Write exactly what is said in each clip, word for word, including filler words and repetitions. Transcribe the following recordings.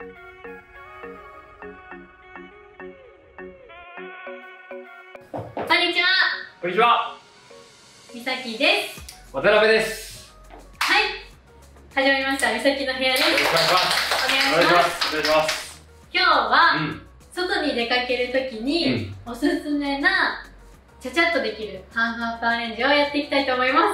こんにちは。 こんにちは。 みさきです。 渡辺です。 はい。始まりました。みさきの部屋です。 よろしくお願いします。 お願いします。 お願いします。 今日は、 うん、 外に出かけるときに、うん、おすすめなちゃちゃっとできるハーフアップアレンジをやっていきたいと思います。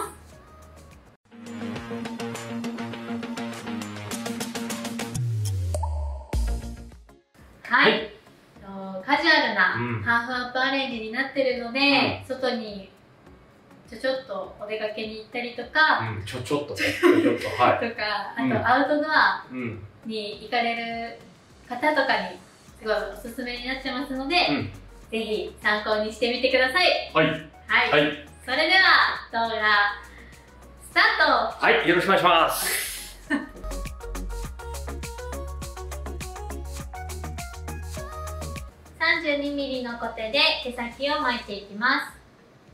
はい。はい、カジュアルなハーフアップアレンジになってるので、うん、外にちょちょっとお出かけに行ったりとか、 うん、ちょちょっとね、ちょちょっと、はい、 とか、あと、うん、アウトドアに行かれる方とかにすごいおすすめになってますので、うん、ぜひ参考にしてみてください。 はい。 はい。はい、それでは動画スタート。 はい、よろしくお願いします。 さんじゅうにミリのコテで毛先を巻いていきます。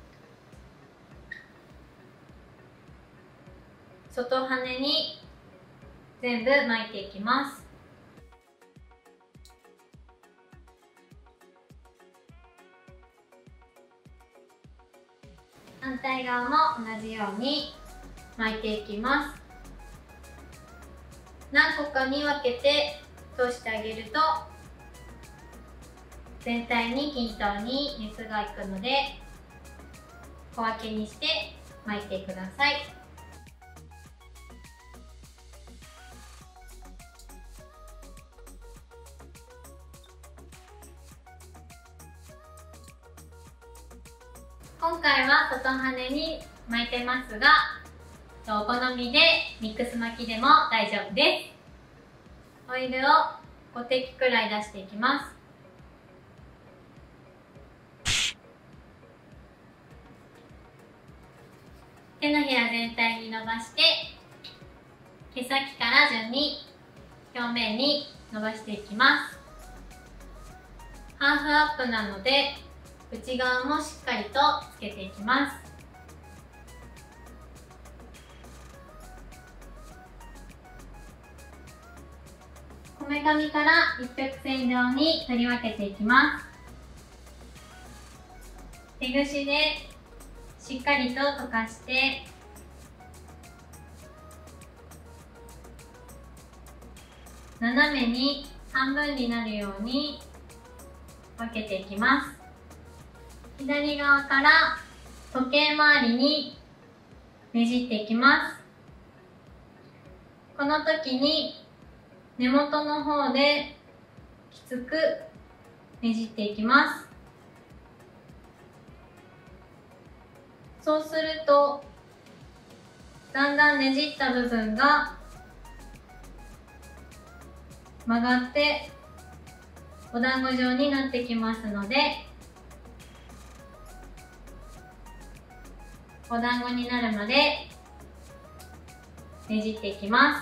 外羽に全部巻いていきます。反対側も同じように巻いていきます。何個かに分けて通してあげると全体に均等に熱がいくので、小分けにして巻いてください。今回は外羽に巻いてますが、お好みでミックス巻きでも大丈夫です。オイルをご滴くらい出していきます。手のひら全体に伸ばして、毛先から順に表面に伸ばしていきます。ハーフアップなので内側もしっかりとつけていきます。こめかみから一直線上に取り分けていきます。手ぐしでしっかりと溶かして斜めに半分になるように分けていきます。左側から時計回りにねじっていきます。この時に根元の方できつくねじっていきます。そうするとだんだんねじった部分が曲がってお団子状になってきますので、お団子になるまでねじっていきます。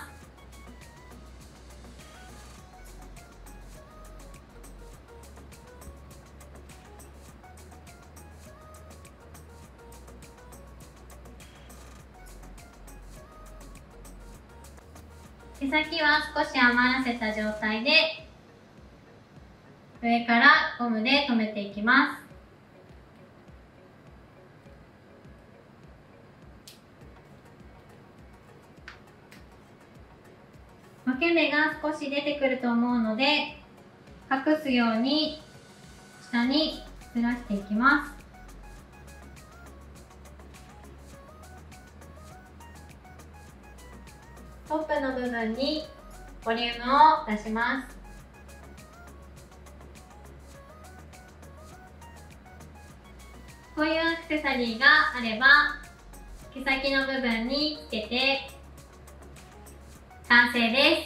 毛先は少し余らせた状態で上からゴムで留めていきます。分け目が少し出てくると思うので隠すように下にずらしていきます。トップの部分にボリュームを出します。こういうアクセサリーがあれば毛先の部分につけて完成です。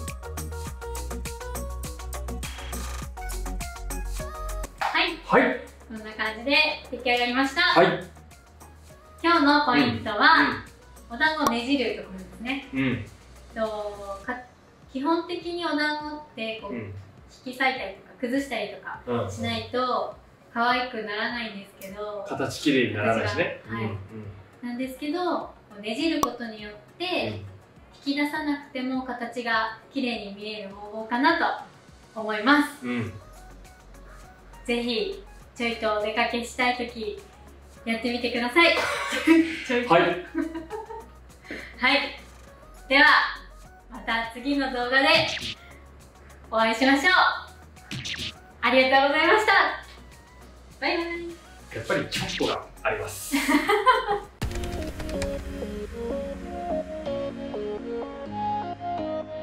はい、はい、こんな感じで出来上がりました。はい、今日のポイントは、うん、お団子をねじるところですね。うん、とか基本的にお団子ってこう、うん、引き裂いたりとか崩したりとかしないと可愛くならないんですけど、 形きれいにならないしね。 はい、うん、なんですけどねじることによって引き出さなくても形が綺麗に見える方法かなと思います。 うん。 ぜひちょいとお出かけしたいときやってみてください。ちょいと。 はい。 はい。ではまた次の動画でお会いしましょう。ありがとうございました。バイバイ。 やっぱりちょっとがあります。